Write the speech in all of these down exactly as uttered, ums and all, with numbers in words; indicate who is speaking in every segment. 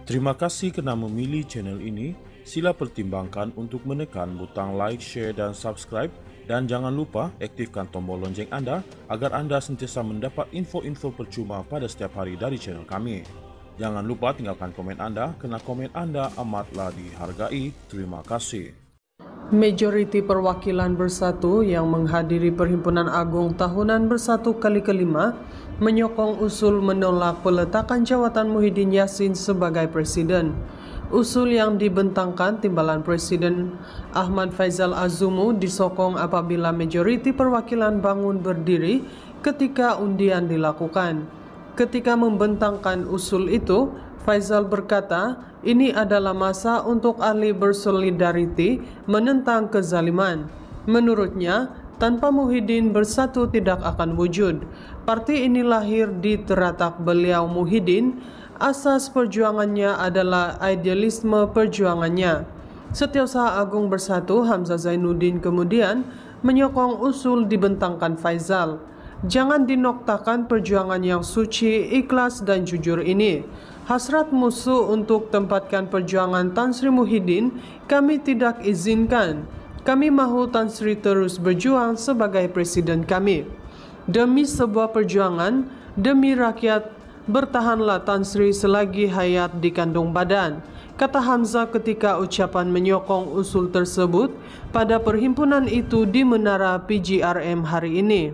Speaker 1: Terima kasih kerana memilih channel ini. Sila pertimbangkan untuk menekan butang like, share dan subscribe. Dan jangan lupa aktifkan tombol lonceng anda agar anda sentiasa mendapat info-info percuma pada setiap hari dari channel kami. Jangan lupa tinggalkan komen anda kerana komen anda amatlah dihargai. Terima kasih.
Speaker 2: Majoriti Perwakilan Bersatu yang menghadiri Perhimpunan Agung Tahunan Bersatu kali kelima menyokong usul menolak peletakan jawatan Muhyiddin Yassin sebagai Presiden. Usul yang dibentangkan Timbalan Presiden Ahmad Faizal Azumu disokong apabila majoriti perwakilan bangun berdiri ketika undian dilakukan. Ketika membentangkan usul itu, Faizal berkata, ini adalah masa untuk ahli bersolidariti menentang kezaliman. Menurutnya, tanpa Muhyiddin Bersatu tidak akan wujud. Parti ini lahir di teratak beliau Muhyiddin. Asas perjuangannya adalah idealisme perjuangannya. Setiausaha Agung Bersatu Hamzah Zainuddin kemudian menyokong usul dibentangkan Faizal. Jangan dinoktakan perjuangan yang suci, ikhlas dan jujur ini. Hasrat musuh untuk tempatkan perjuangan Tan Sri Muhyiddin kami tidak izinkan. Kami mahu Tan Sri terus berjuang sebagai presiden kami. Demi sebuah perjuangan, demi rakyat, bertahanlah Tan Sri selagi hayat di kandung badan, kata Hamzah ketika ucapan menyokong usul tersebut pada perhimpunan itu di Menara P G R M hari ini.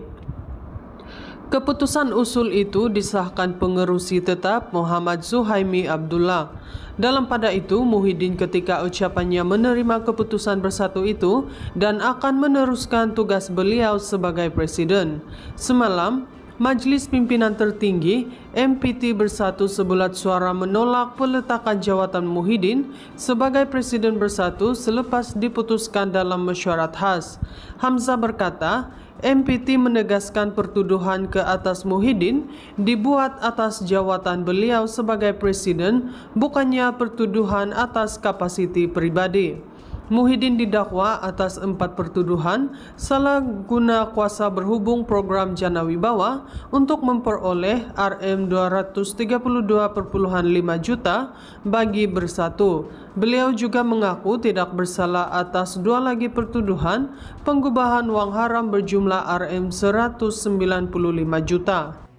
Speaker 2: Keputusan usul itu disahkan pengerusi tetap Muhammad Zuhaimi Abdullah. Dalam pada itu, Muhyiddin ketika ucapannya menerima keputusan bersatu itu dan akan meneruskan tugas beliau sebagai presiden. Semalam, Majlis Pimpinan Tertinggi M P T Bersatu sebulat suara menolak peletakan jawatan Muhyiddin sebagai Presiden Bersatu selepas diputuskan dalam mesyuarat khas. Hamzah berkata, M P T menegaskan pertuduhan ke atas Muhyiddin dibuat atas jawatan beliau sebagai Presiden, bukannya pertuduhan atas kapasiti pribadi. Muhyiddin didakwa atas empat pertuduhan salah guna kuasa berhubung program Jana Wibawa untuk memperoleh R M dua ratus tiga puluh dua koma lima juta bagi Bersatu. Beliau juga mengaku tidak bersalah atas dua lagi pertuduhan, penggubahan wang haram berjumlah R M seratus sembilan puluh lima juta.